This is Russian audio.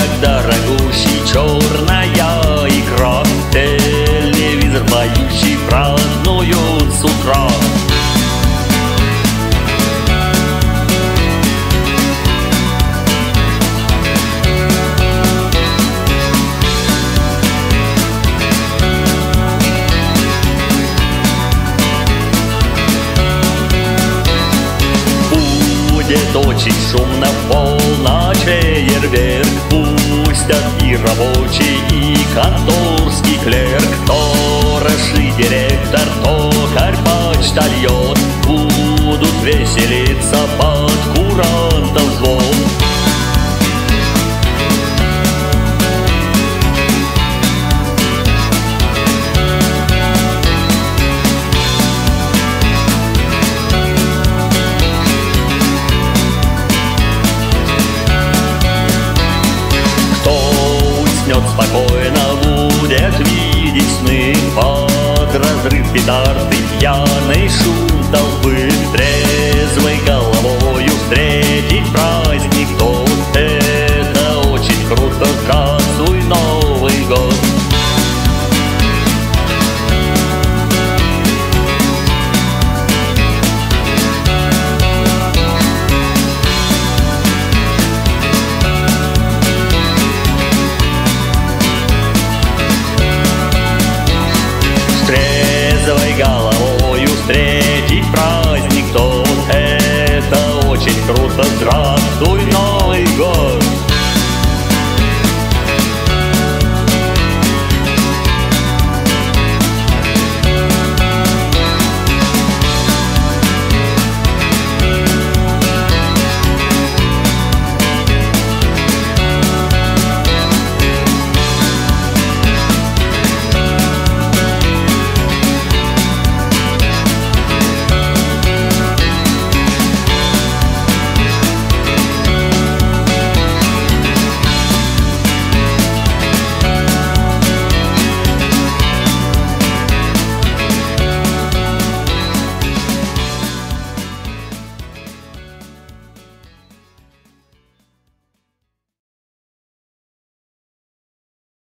дорогущий, черная икра, телевизор поющий празднуют с утра. Будет очень шумно в полночь фейерверк. Пустят и рабочий, и конторский клерк, сторож и директор, токарь, почтальон будут веселиться под курантов звон. Спокойно будет видеть сны под разрыв петарды, пьяный шум толпы. Трезвой головою встретить праздник тот, это очень круто, здравствуй, Новый год. Трезвой головою встретить праздник тот, это очень круто, здравствуй.